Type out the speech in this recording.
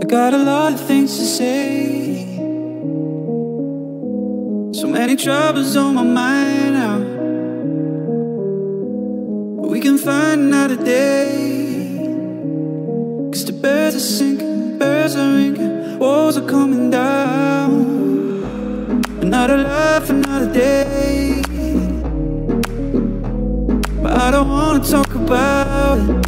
got a lot of things to say. So many troubles on my mind now, but we can find another day. Cause the birds are singing, birds are ringing, walls are coming down. Another life, another day. But I don't wanna talk about it.